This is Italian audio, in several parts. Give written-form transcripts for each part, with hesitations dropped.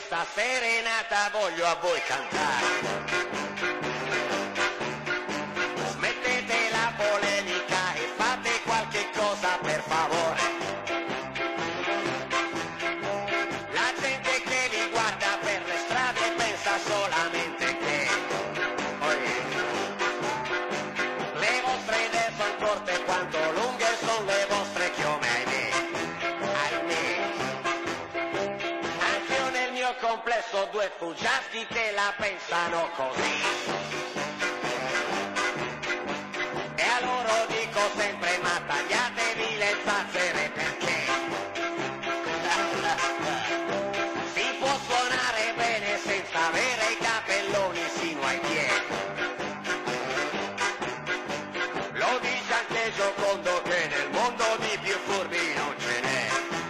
questa serenata voglio a voi cantare. Smettete la polemica e fate qualche cosa per favore. La gente che vi guarda per le strade pensa solamente che le vostre idee sono corte quanto lunghe sono le vostre chiome, ahimè. Anch'io nel mio complesso ho due fuggiaschi che la pensano così. E a loro dico sempre: ma tagliatevi le zazzere perché si può suonare bene senza avere i capelloni sino ai piedi. Lo dice anche Giocondo che nel mondo di più furbi non ce n'è.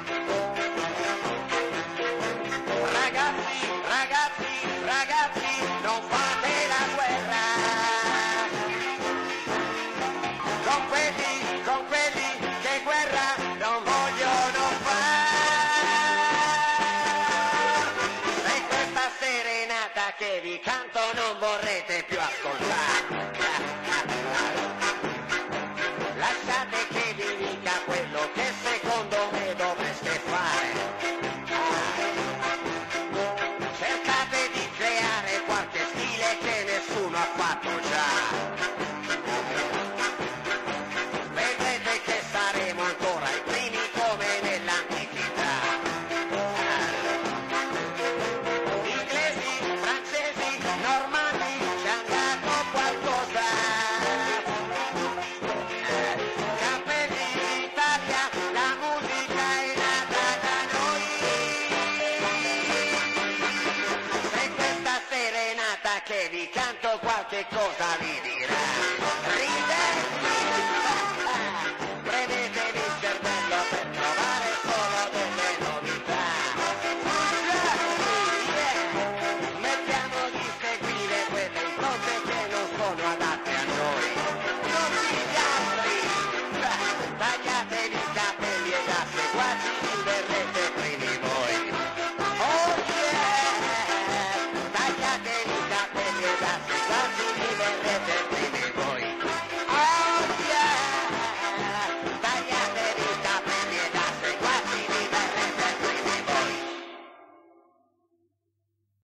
Ragazzi, ragazzi, ragazzi, non fate la guerra con quelli che guerra non vogliono fare. E questa serenata che vi canto non vorrete più ascoltare. Lasciate che vi dica quello che secondo me dovreste fare. Cercate di creare qualche stile che nessuno ha fatto già. Vedrete che saremo ancora i primi come nell'antichità. Inglesi, francesi, normanni, ci han dato qualcosa. Capelli d'Italia, la musica è nata da noi. Se questa serenata che vi canto qualche cosa vi